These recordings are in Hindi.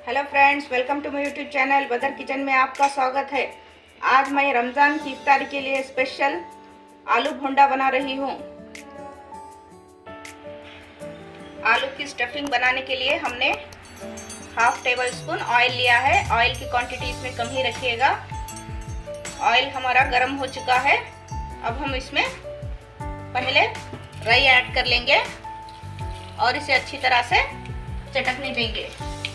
Hello friends, welcome to my YouTube channel Badar kitchen में आपका स्वागत है। आज मैं रमज़ान की इफ्तारी के लिए स्पेशल आलू भोंडा बना रही हूँ। आलू की स्टफिंग बनाने के लिए हमने हाफ टेबल स्पून ऑयल लिया है। ऑयल की क्वांटिटी इसमें कम ही रखिएगा। ऑयल हमारा गर्म हो चुका है। अब हम इसमें पहले राई ऐड कर लेंगे और इसे अच्छी तरह से चटकने देंगे।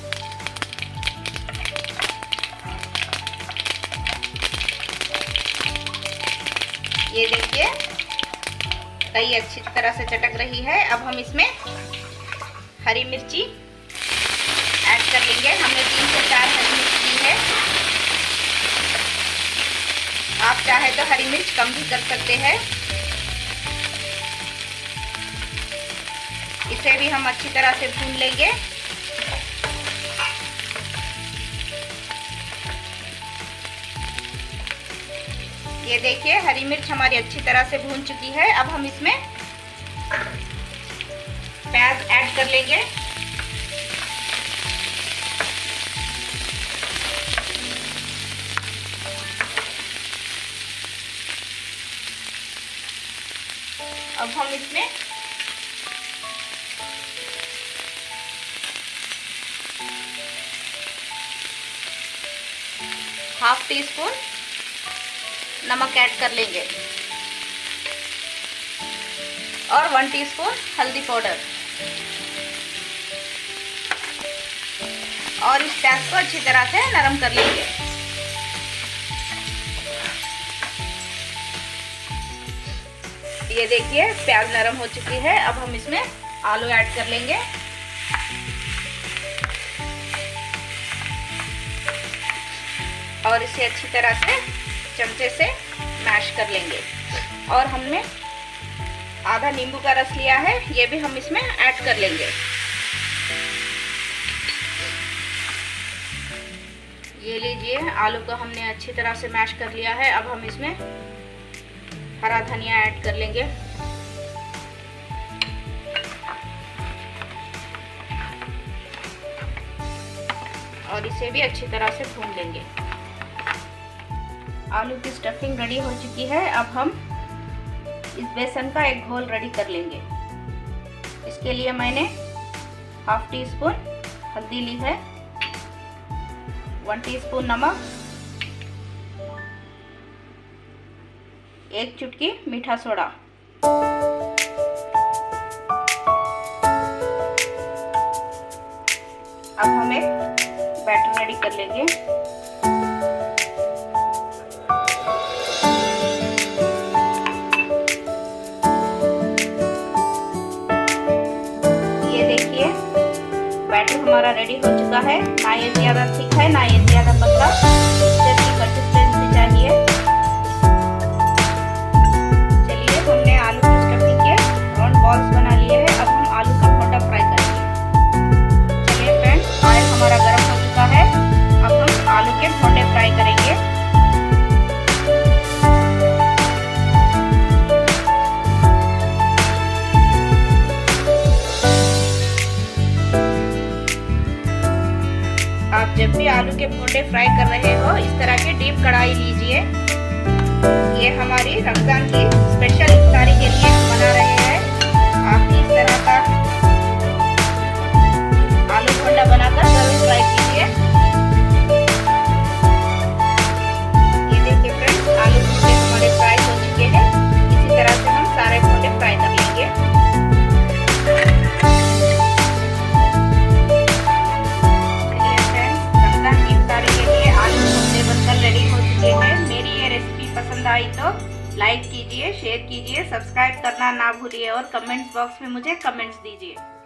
ये देखिए राई अच्छी तरह से चटक रही है। अब हम इसमें हरी मिर्ची ऐड कर लेंगे। हमने 3 से 4 हरी मिर्च ली है। आप चाहे तो हरी मिर्च कम भी कर सकते हैं। इसे भी हम अच्छी तरह से भून लेंगे। ये देखिए हरी मिर्च हमारी अच्छी तरह से भून चुकी है। अब हम इसमें प्याज ऐड कर लेंगे। अब हम इसमें हाफ टी स्पून नमक ऐड कर लेंगे और 1 टीस्पून हल्दी पाउडर, और इस प्याज को अच्छी तरह से नरम कर लेंगे। ये देखिए प्याज नरम हो चुकी है। अब हम इसमें आलू ऐड कर लेंगे और इसे अच्छी तरह से चमचे से मैश कर लेंगे। और हमने आधा नींबू का रस लिया है, ये भी हम इसमें ऐड कर लेंगे। ये लीजिए आलू को हमने अच्छी तरह से मैश कर लिया है। अब हम इसमें हरा धनिया ऐड कर लेंगे और इसे भी अच्छी तरह से भून लेंगे। आलू की स्टफिंग रेडी हो चुकी है। अब हम इस बेसन का एक घोल रेडी कर लेंगे। इसके लिए मैंने हाफ टी स्पून हल्दी ली है, 1 टीस्पून नमक, 1 चुटकी मीठा सोडा, अब हम एक बैटर रेडी कर लेंगे। बैटर हमारा रेडी हो चुका है। ना ये ज़्यादा थिक है ना ये ज़्यादा पतला, जैसी कंसिस्टेंसी चाहिए। चलिए हमने आलू की स्टफिंग के राउंड बॉल्स बना लिए हैं। अब हम आलू का भोंडा फ्राई करेंगे। चलिए फ्रेंड्स, ऑयल हमारा गर्म हो चुका है। अब हम आलू के भोंडे फ्राई करेंगे। आप जब भी आलू के भोंडे फ्राई कर रहे हो, इस तरह के डीप कढ़ाई लीजिए। ये हमारी रमजान की स्पेशल इफ्तारी के लिए हम बना रहे हैं। आप भी इस तरह का आलू भोंडा बनाकर जरूर ट्राई कीजिए। ये देखिए फ्रेंड्स, आलू भोंडे हमारे फ्राई हो चुके हैं। इसी तरह से हम सारे भोंडे फ्राई कर लेंगे। रेडी हो चुके हैं। मेरी ये रेसिपी पसंद आई तो लाइक कीजिए, शेयर कीजिए, सब्सक्राइब करना ना भूलिए और कमेंट्स बॉक्स में मुझे कमेंट्स दीजिए।